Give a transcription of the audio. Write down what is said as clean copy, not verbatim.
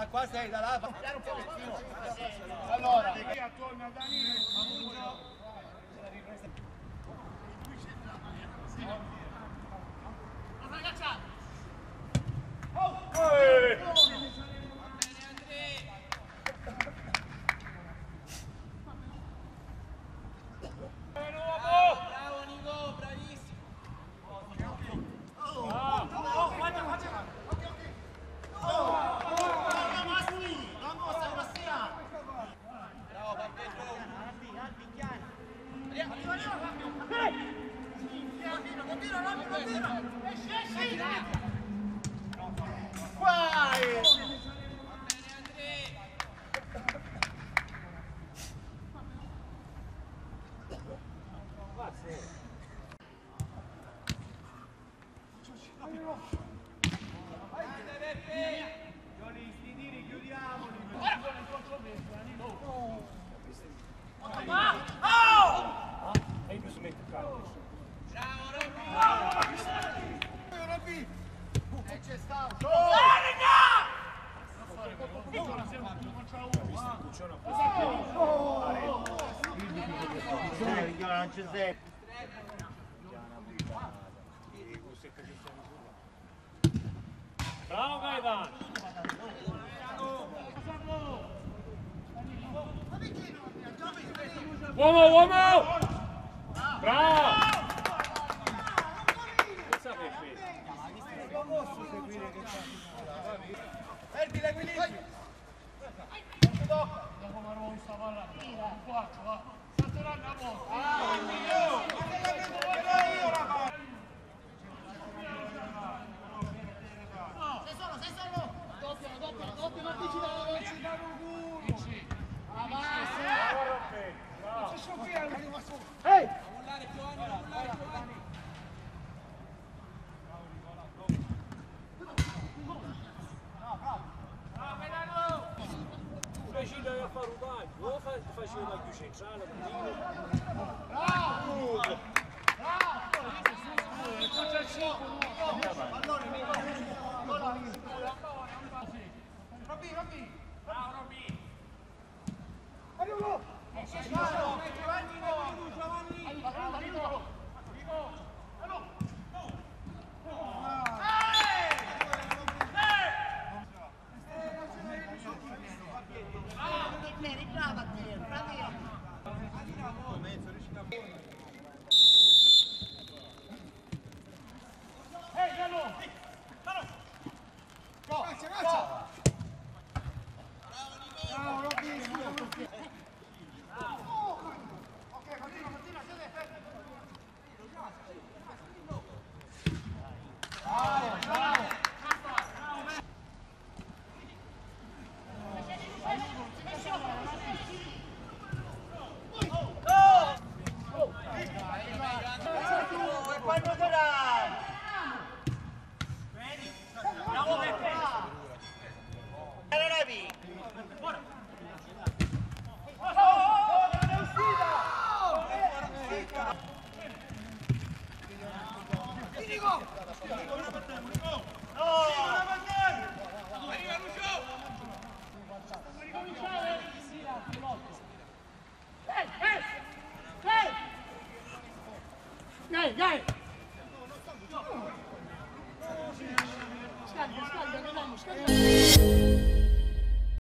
Da qua sei, da là, tirare un pochettino. Allora, attorno a Danilo. Bravo Gaevan! Uomo, uomo! Bravo! Non posso seguire che fa. Perdi l'equilibrio. Dopo Marone sta palla, un quarto, va. Sta tornando a poco. Vicino a fare un bagno, o faceva più centrale, Scarica, vediamo, scarica.